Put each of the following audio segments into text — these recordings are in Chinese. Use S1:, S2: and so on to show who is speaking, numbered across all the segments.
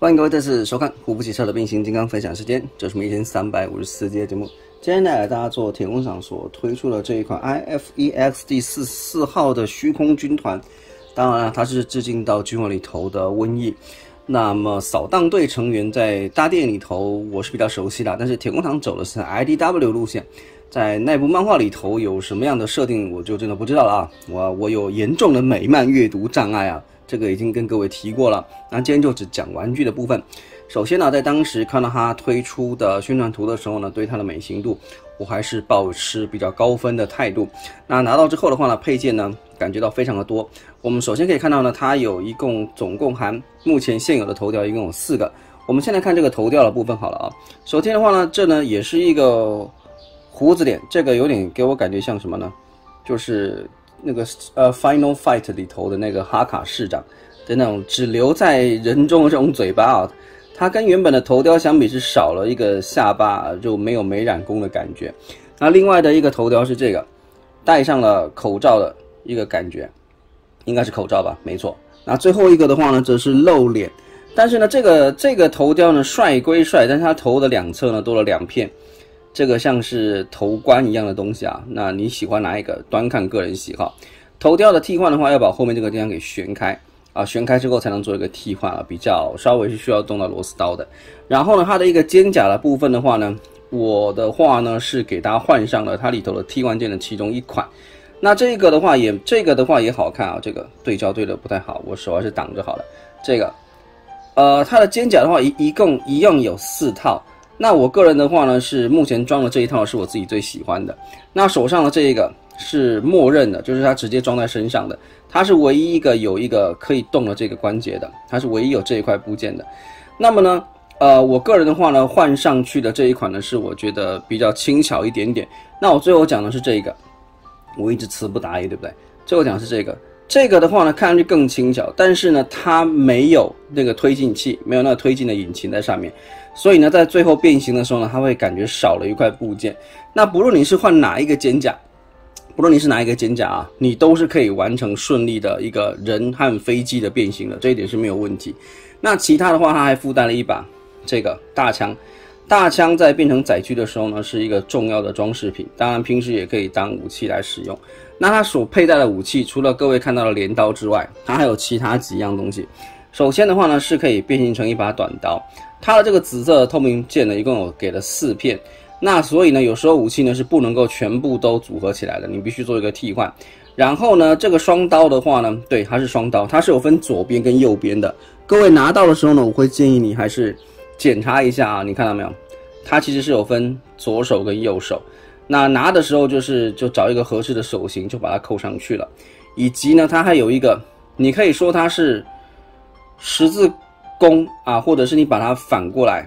S1: 欢迎各位再次收看胡不骑车的变形金刚分享时间，这是我们1354集的节目。今天带大家做铁工厂所推出的这一款 IFEX 第44号的虚空军团。当然了，它是致敬到军火里头的瘟疫。那么扫荡队成员在大电影里头我是比较熟悉的，但是铁工厂走的是 IDW 路线，在那部漫画里头有什么样的设定我就真的不知道了啊。我有严重的美漫阅读障碍啊，这个已经跟各位提过了。那今天就只讲玩具的部分。首先呢，在当时看到它推出的宣传图的时候呢，对它的美型度我还是抱持比较高分的态度。那拿到之后的话呢，配件呢感觉到非常的多。我们首先可以看到呢，它有总共含目前现有的头条一共有4个。我们先来看这个头条的部分好了啊。首先的话呢，这呢也是一个胡子脸，这个有点给我感觉像什么呢？就是那个Final Fight 里头的那个哈卡市长的那种只留在人中的这种嘴巴啊。它跟原本的头雕相比是少了一个下巴，就没有没染工的感觉。那另外的一个头雕是这个戴上了口罩的一个感觉，应该是口罩吧，没错。那最后一个的话呢，则是露脸。但是呢，这个头雕呢帅归帅，但是它头的两侧呢多了2片，这个像是头冠一样的东西啊。那你喜欢哪一个？端看个人喜好。头雕的替换的话，要把后面这个地方给旋开。旋开之后才能做一个替换啊，比较稍微是需要动到螺丝刀的。然后呢，它的一个肩甲的部分的话呢，我的话呢是给它换上了它里头的替换件的其中一款。那这个的话也好看啊，这个对焦对的不太好，我手还是挡着好了。这个它的肩甲的话一共有4套。那我个人的话呢是目前装的这一套是我自己最喜欢的。那手上的这一个是默认的，就是它直接装在身上的。它是唯一一个有一个可以动的这个关节的，它是唯一有这一块部件的。那么呢，我个人的话呢，换上去的这一款呢，是我觉得比较轻巧一点点。那我最后讲的是这个，我一直词不达意，对不对？最后讲的是这个，这个的话呢，看上去更轻巧，但是呢，它没有那个推进器，没有那个推进的引擎在上面，所以呢，在最后变形的时候呢，它会感觉少了一块部件。那不论你是换哪一个肩甲，啊，你都是可以完成顺利的一个人和飞机的变形的，这一点是没有问题。那其他的话，它还附带了一把这个大枪。大枪在变成载具的时候呢，是一个重要的装饰品，当然平时也可以当武器来使用。那它所佩戴的武器，除了各位看到的镰刀之外，它还有其他几样东西。首先的话呢，是可以变形成一把短刀，它的这个紫色的透明件呢，一共有给了4片。那所以呢，有时候武器呢是不能够全部都组合起来的，你必须做一个替换。然后呢，这个双刀的话呢，对，它是双刀，它是有分左边跟右边的。各位拿到的时候呢，我会建议你还是检查一下啊，你看到没有？它其实是有分左手跟右手。那拿的时候就找一个合适的手型，就把它扣上去了。以及呢，它还有一个，你可以说它是十字弓啊，或者是你把它反过来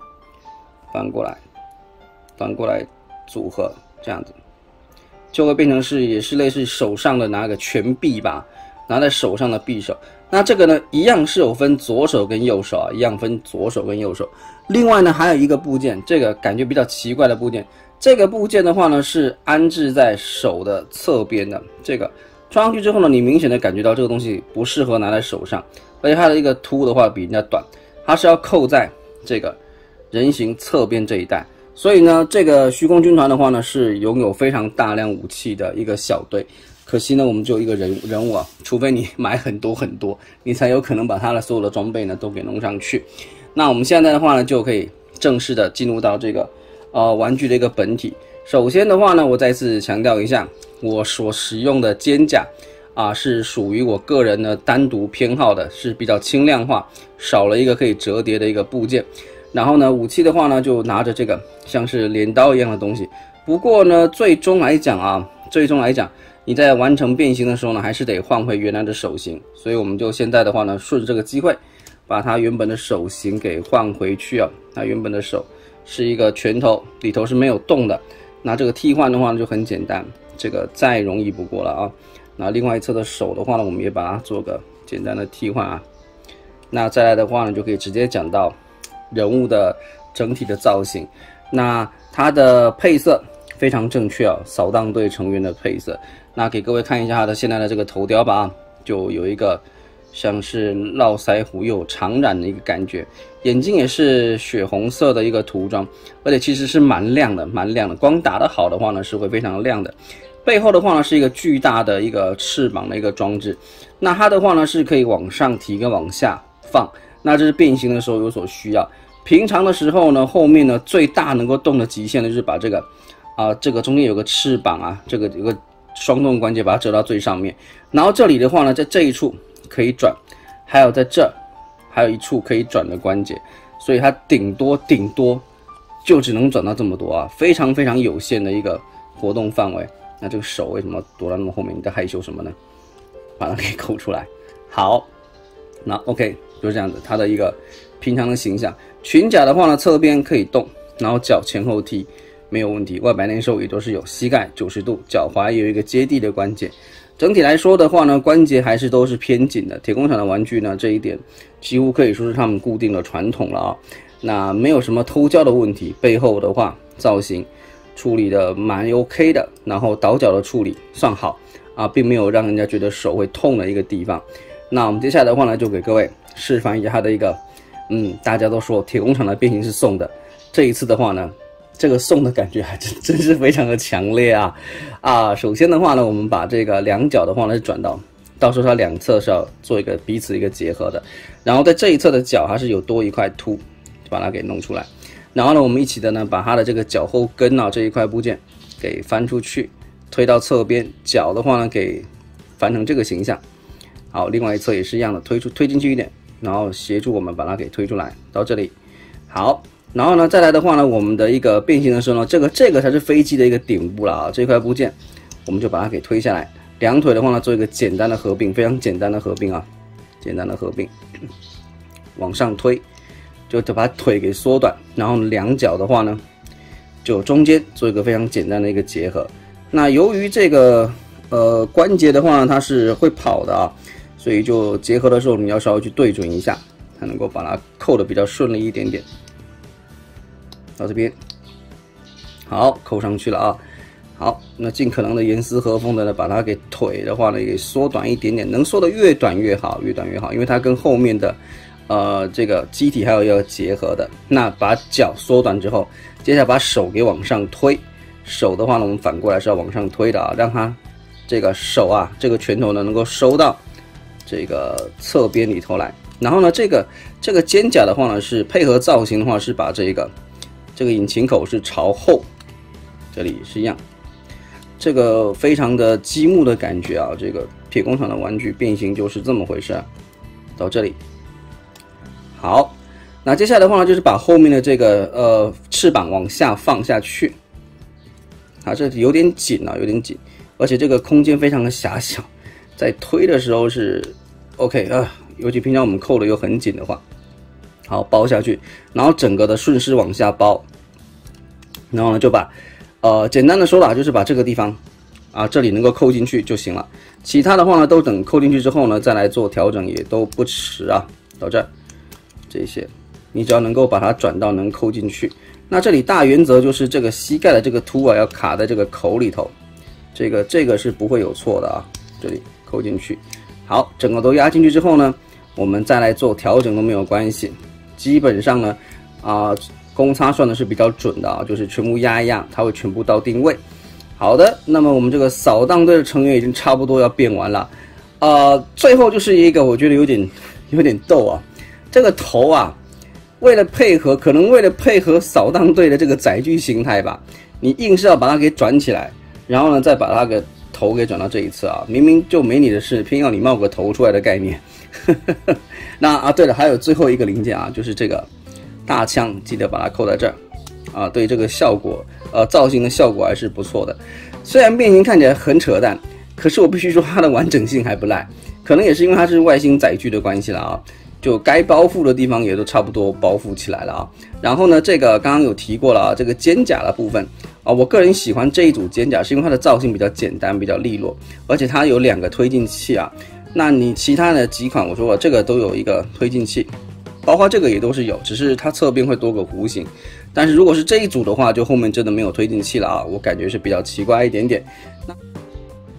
S1: 组合，这样子就会变成也是类似手上的拿个拳臂吧，拿在手上的匕首。那这个呢，一样是有分左手跟右手啊，一样分左手跟右手。另外呢，还有一个部件，这个感觉比较奇怪的部件，这个部件的话呢，是安置在手的侧边的。这个装上去之后呢，你明显的感觉到这个东西不适合拿在手上，而且它的一个凸的话比人家短，它是要扣在这个人形侧边这一带。所以呢，这个虚空军团的话呢，是拥有非常大量武器的一个小队。可惜呢，我们只有一个人物啊，除非你买很多，你才有可能把它的所有的装备呢都给弄上去。那我们现在的话呢，就可以正式的进入到这个玩具的一个本体。首先的话呢，我再次强调一下，我所使用的肩甲啊，是属于我个人呢单独偏好的，是比较轻量化，少了一个可以折叠的一个部件。然后呢，武器的话呢，就拿着这个像是镰刀一样的东西。不过呢，最终来讲，你在完成变形的时候呢，还是得换回原来的手型。所以我们就现在的话呢，顺着这个机会，把它原本的手型给换回去啊。它原本的手是一个拳头，里头是没有动的。那这个替换的话呢，就很简单，这个再容易不过了啊。那另外一侧的手的话呢，我们也把它做个简单的替换啊。那再来的话呢，就可以直接讲到人物的整体的造型。那它的配色非常正确啊，扫荡队成员的配色。那给各位看一下它的现在的这个头雕吧，就有一个像是络腮胡又有长染的一个感觉，眼睛也是血红色的一个涂装，而且其实是蛮亮的，光打得好的话呢是会非常亮的。背后的话呢是一个巨大的一个翅膀的一个装置，那它的话呢是可以往上提跟往下放，那这是变形的时候有所需要。平常的时候呢，后面呢最大能够动的极限呢就是把这个中间有个翅膀啊，这个有个双动关节把它折到最上面，然后这里的话呢，在这一处可以转，还有在这还有一处可以转的关节，所以它顶多就只能转到这么多啊，非常有限的一个活动范围。那这个手为什么躲到那么后面？你在害羞什么呢？把它给抠出来。好，那 OK 就是这样子，它的一个平常的形象。裙甲的话呢，侧边可以动，然后脚前后踢没有问题。外摆内收也都是有膝盖90度，脚踝也有一个接地的关节。整体来说的话呢，关节还是都是偏紧的。铁工厂的玩具呢，这一点几乎可以说是他们固定的传统了啊。那没有什么偷胶的问题。背后的话，造型处理的蛮 OK 的，然后倒角的处理算好啊，并没有让人家觉得手会痛的一个地方。那我们接下来的话呢，就给各位示范一下它的一个，大家都说铁工厂的变形是送的，这一次的话呢，这个送的感觉还真是非常的强烈啊！首先的话呢，我们把这个两脚的话呢是转到时候它两侧是要做一个彼此一个结合的，然后在这一侧的脚它是有多一块凸，就把它给弄出来。然后呢，我们一起的呢，把它的这个脚后跟这一块部件给翻出去，推到侧边，脚的话呢给翻成这个形象。好，另外一侧也是一样的，推进去一点，然后协助我们把它给推出来到这里。好，然后呢再来的话呢，我们的一个变形的时候呢，这个才是飞机的一个顶部了啊，这块部件我们就把它给推下来，两腿的话呢做一个简单的合并，非常简单的合并啊，往上推。就把腿给缩短，然后两脚的话呢，就中间做一个非常简单的一个结合。那由于这个关节的话呢，它是会跑的啊，所以就结合的时候你要稍微去对准一下，才能够把它扣的比较顺利一点点。到这边，好，扣上去了啊。好，那尽可能的严丝合缝的呢，把它给腿的话呢给缩短一点点，能缩的越短越好，因为它跟后面的。这个机体还有要结合的，那把脚缩短之后，接下来把手给往上推，手的话呢，我们反过来是要往上推的啊，让它这个手啊，这个拳头呢能够收到这个侧边里头来。然后呢，这个肩胛的话呢，是配合造型的话是把这个引擎口是朝后，这里是一样，这个非常的积木的感觉啊，这个铁工厂的玩具变形就是这么回事啊，到这里。好，那接下来的话呢，就是把后面的这个翅膀往下放下去，这有点紧啊，而且这个空间非常的狭小，在推的时候是 OK 啊，尤其平常我们扣的又很紧的话，好包下去，然后整个的顺势往下包，然后呢就把简单的说啦，就是把这个地方啊这里能够扣进去就行了，其他的话呢都等扣进去之后呢再来做调整也都不迟啊，到这儿。这些你只要能够把它转到能扣进去，那这里大原则就是这个膝盖的这个凸啊要卡在这个口里头，这个是不会有错的啊，这里扣进去。好，整个都压进去之后呢，我们再来做调整都没有关系，基本上呢公差算的是比较准的啊，就是全部压一压，它会全部到定位。好的，那么我们这个扫荡队的成员已经差不多要变完了，最后就是一个我觉得有点逗啊。这个头啊，可能为了配合扫荡队的这个载具形态吧，你硬是要把它给转起来，然后呢再把它个头给转到这一侧啊，明明就没你的事，偏要你冒个头出来的概念。那对了，还有最后一个零件啊，就是这个大枪，记得把它扣在这儿啊。对这个效果，造型的效果还是不错的。虽然变形看起来很扯淡，可是我必须说它的完整性还不赖，可能也是因为它是外星载具的关系了啊。就该包覆的地方也都差不多包覆起来了啊。然后呢，这个刚刚有提过了啊，这个肩胛的部分啊，我个人喜欢这一组肩胛，是因为它的造型比较简单，比较利落，而且它有2个推进器啊。那你其他的几款，我说了这个都有一个推进器，包括这个也都是有，只是它侧边会多个弧形。但是如果是这一组的话，就后面真的没有推进器了啊，我感觉是比较奇怪一点点。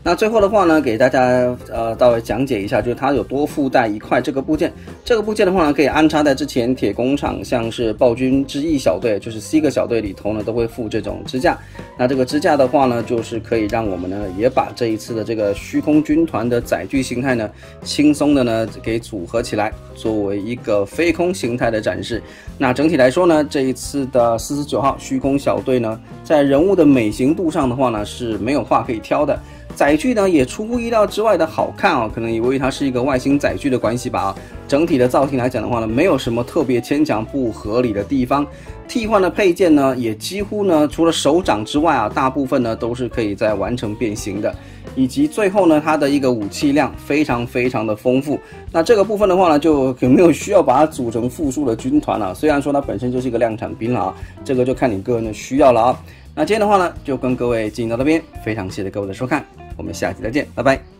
S1: 那最后的话呢，给大家稍微讲解一下，就是它有多附带一块这个部件。这个部件的话呢，可以安插在之前铁工厂像是暴君之翼小队，就是 C 个小队里头呢，都会附这种支架。那这个支架的话呢，就是可以让我们呢也把这一次的这个虚空军团的载具形态呢，轻松的呢给组合起来，作为一个飞空形态的展示。那整体来说呢，这一次的49号虚空小队呢，在人物的美型度上的话呢，是没有话可以挑的。载具呢也出乎意料之外的好看啊，可能以为它是一个外星载具的关系吧啊。整体的造型来讲的话呢，没有什么特别牵强不合理的地方。替换的配件呢，也几乎呢除了手掌之外啊，大部分呢都是可以再完成变形的。以及最后呢，它的一个武器量非常的丰富。那这个部分的话呢，就有没有需要把它组成复数的军团啊？虽然说它本身就是一个量产兵了啊，这个就看你个人的需要了啊。那今天的话呢，就跟各位进行到这边，非常谢谢各位的收看，我们下期再见，拜拜。